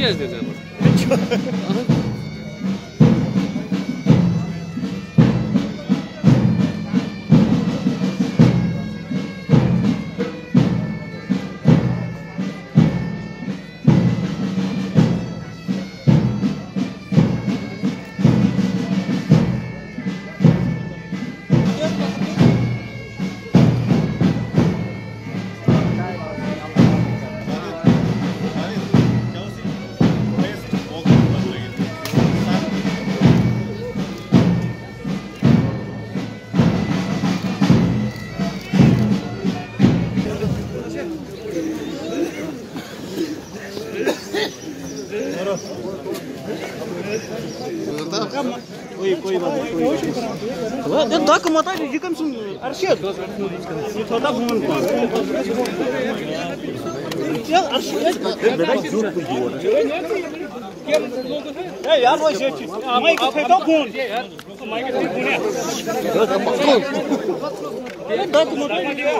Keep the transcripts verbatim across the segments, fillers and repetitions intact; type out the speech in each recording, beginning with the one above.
कोई कोई बात नहीं ये तक मत ये कम सुन अर्शद ये थोड़ा फोन क्या अर्शद ए यार वो ये मैं को फेंको फोन मैं को फोन है ये तक मत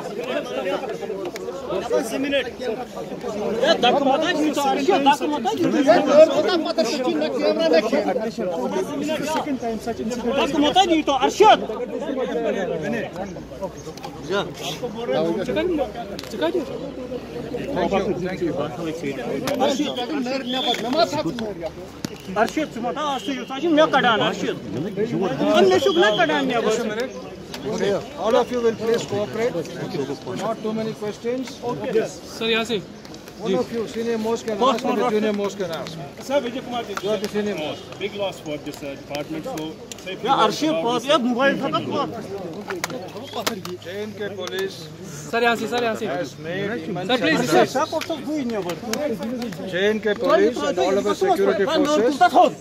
दस मिनट ये तक मत ये तो अर्शद तक मत ये तक मत सचिन ने कैमरा रखे सेकंड टाइम सचिन तक मत ये तो अर्शद जा चका दे थैंक यू अर्शद मत आसे सचिन मैं कडान अर्शद अन्य शुभ ना कडान ने All of you will please cooperate. Not too many questions. Okay. Yes. Sir, यहाँ से. One of you, senior most can ask, and the junior most can ask. Sir, Vijay Kumar ji. You are the senior most. Big loss for this uh, department. So, yeah, Arshad पास ये mobile था तो J N K police. Sir, यहाँ से, sir, यहाँ से. Has made immense. Sir, please, sir. सब कुछ तो हुई नहीं है. J N K police and all of the security forces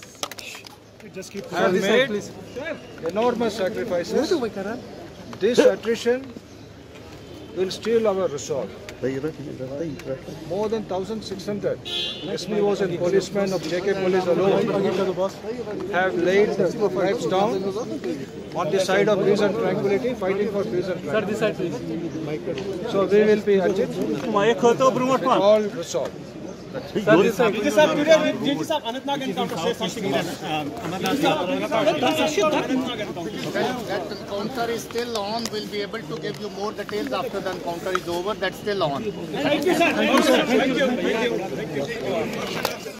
have made enormous sacrifices. This attrition will steal our resolve. More than one thousand six hundred S P Os and policemen of J K police alone have laid the lives down on the side of peace and tranquility, fighting for peace and Sir, this tranquility. side, please. So we will be Ajit, all resolved. Sir, this side. Sir, today, J G sir, Anantnag encounter says something about That counter is still on. We'll be able to give you more details after the encounter is over. That's still on. Thank you, sir. Thank you, sir. Thank you. Thank you.